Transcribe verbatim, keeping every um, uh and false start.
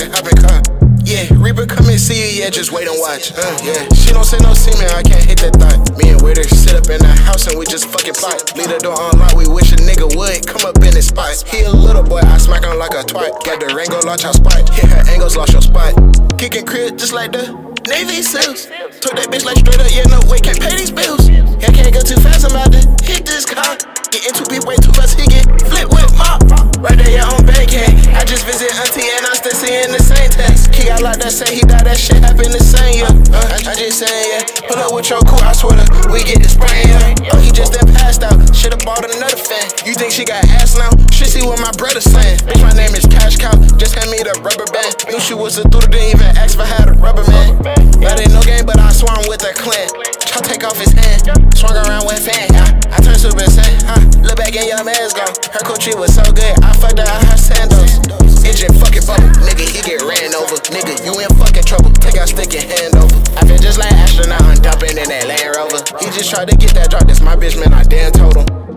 hop in car. Yeah, Reaper come and see you, yeah, just wait and watch. Uh, yeah, she don't say no semen, I can't hit that thought. Me and Witter sit up in the house and we just fucking plot. Leave the door unlocked, we wish a nigga would come up in his spot. He a little boy, I smack him like a twat. Got the Rango, launch our spot. Hit her angles, lost your spot. Kicking crib just like the Navy SEALs. Took that bitch like straight up, yeah, no way, can't pay these bills. Yeah, can't go too fast, I'm about to hit this car. Get into it way too fast, he get flip with mop. Right there, yeah, on Bankhead. I just visit auntie and I'm still seeing the same text. He got like that, say he died, that shit happened the same, yeah. Uh, I, I just saying, yeah. Pull up with your crew, I swear to, we get the spraying, yeah. Oh, he just then passed out, should've bought another fan. You think she got ass now? She see what my brother saying. Bitch, my name is Cash Cow, just hand me the rubber band. Knew she was a dude, didn't even ask if I had a rubber man. That ain't no game, but I swung with a clan. Try take off his hand, swung around with fan, yeah. I turned super insane, huh? Look back and your man's gone. Her coochie was so good, I fucked her out her sandals. Engine fucking bubble, nigga, he get ran over. Nigga, you in fucking trouble, take out stick and hand over. I feel just like astronaut, I'm dumping in that Land Rover. He just tried to get that drop, that's my bitch, man, I damn told him.